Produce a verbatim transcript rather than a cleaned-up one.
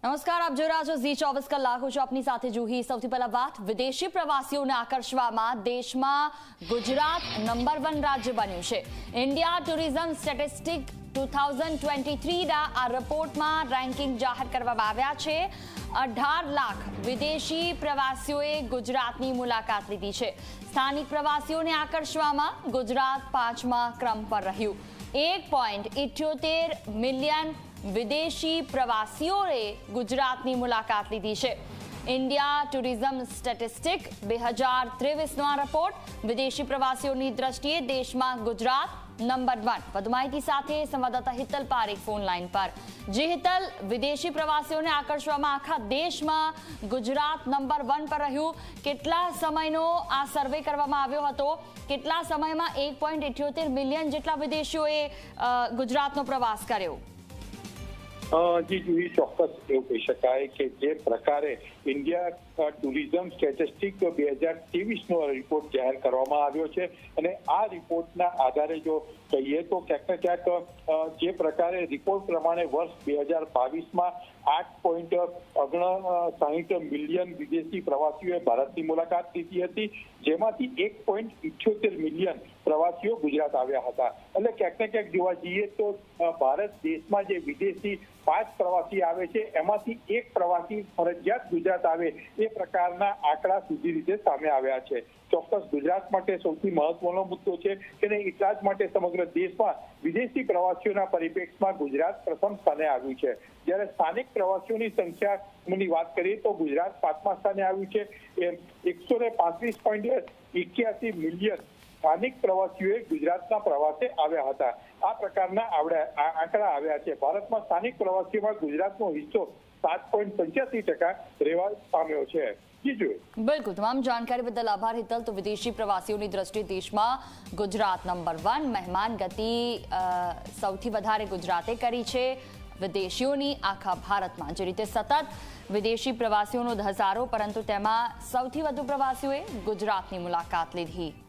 નમસ્કાર, આપ જોઈ રહ્યા છો ઝી ચોવીસ કલાક. હું છું આપની સાથે જુહી. સૌથી પહેલા વાત વિદેશી પ્રવાસીઓને આકર્ષવામાં દેશમાં ગુજરાત નંબર વન રાજ્ય બન્યું છે. India tourism statistic two thousand twenty થ્રીના આ રિપોર્ટમાં રેન્કિંગ જાહેર કરવામાં આવ્યા છે. અઢાર લાખ વિદેશી પ્રવાસીઓએ ગુજરાતની મુલાકાત લીધી છે. સ્થાનિક પ્રવાસીઓને આકર્ષવામાં ગુજરાત પાંચમા ક્રમ પર રહ્યું. એક પોઈન્ટ ઇઠ્યોતેર મિલિયન વિદેશી પ્રવાસીઓએ ગુજરાતની મુલાકાત લીધી છે. ઇન્ડિયા ટુરિઝમ સ્ટેટિસ્ટિક બે હજાર ત્રેવીસનો આ રિપોર્ટ વિદેશી પ્રવાસીઓની દ્રષ્ટિએ દેશમાં ગુજરાત નંબર વન. વધુ માહિતી સાથે સંવાદદાતા હિતલ પારેખ ફોન લાઈન પર. જી હિતલ, વિદેશી પ્રવાસીઓને આકર્ષવામાં આખા દેશમાં ગુજરાત નંબર વન પર રહ્યું. કેટલા સમયનો આ સર્વે કરવામાં આવ્યો હતો? કેટલા સમયમાં એક પોઈન્ટ ઇઠ્યોતેર મિલિયન જેટલા વિદેશીઓએ ગુજરાતનો પ્રવાસ કર્યો? જી જુહી, ચોક્કસ એવું કહી શકાય કે જે પ્રકારે ઇન્ડિયા ટુરિઝમ સ્ટેટિસ્ટિક બે હજાર ત્રેવીસનો રિપોર્ટ જાહેર કરવામાં આવ્યો છે અને આ રિપોર્ટના આધારે જો કહીએ તો ક્યાંક ને ક્યાંક જે પ્રકારે રિપોર્ટ પ્રમાણે વર્ષ બે હજાર બાવીસમાં આઠ પોઈન્ટ ઓગણસાઠ મિલિયન વિદેશી પ્રવાસીઓએ ભારતની મુલાકાત લીધી હતી, જેમાંથી એક પોઈન્ટ ઇઠ્યોતેર મિલિયન પ્રવાસીઓ ગુજરાત આવ્યા હતા. એટલે ક્યાંક ને ક્યાંક જોવા જઈએ તો ભારત દેશમાં જે વિદેશી પાંચ પ્રવાસી આવે છે એમાંથી એક પ્રવાસી ફરજિયાત ગુજરાત આવે એ પ્રકારના આંકડા સીધી રીતે સામે આવ્યા છે. ચોક્કસ ગુજરાત માટે સૌથી મહત્વનો મુદ્દો છે કે એટલા જ માટે સમગ્ર દેશમાં વિદેશી પ્રવાસીઓના પરિપ્રેક્ષમાં ગુજરાત પ્રથમ સ્થાને આવ્યું છે. જ્યારે સ્થાનિક પ્રવાસીઓની સંખ્યાની વાત કરીએ તો ગુજરાત પાંચમા સ્થાને આવ્યું છે. એકસો ને પાંત્રીસ પોઈન્ટ એક્યાસી મિલિયન સ્થાનિક પ્રવાસીઓએ ગુજરાતના પ્રવાસે આવ્યા હતા. આ પ્રકારના આંકડા આવ્યા છે. ભારતમાં સ્થાનિક પ્રવાસીઓમાં ગુજરાતનો હિસ્સો સાત પોઈન્ટ પંચ્યાસી ટકા રહેવા પામ્યો છે. બિલકુલ, તમામ જાણકારી બદલ આભાર હિતલ. તો વિદેશી પ્રવાસીઓની દ્રષ્ટિએ દેશમાં ગુજરાત નંબર વન. મહેમાન ગતિ સૌથી વધારે ગુજરાતે કરી છે વિદેશીઓની આખા ભારતમાં. જે રીતે સતત વિદેશી પ્રવાસીઓનો ધસારો, પરંતુ તેમાં સૌથી વધુ પ્રવાસીઓએ ગુજરાતની મુલાકાત લીધી.